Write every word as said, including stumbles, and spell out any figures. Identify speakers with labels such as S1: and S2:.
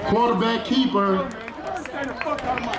S1: Quarterback keeper.
S2: Stay the fuck out of my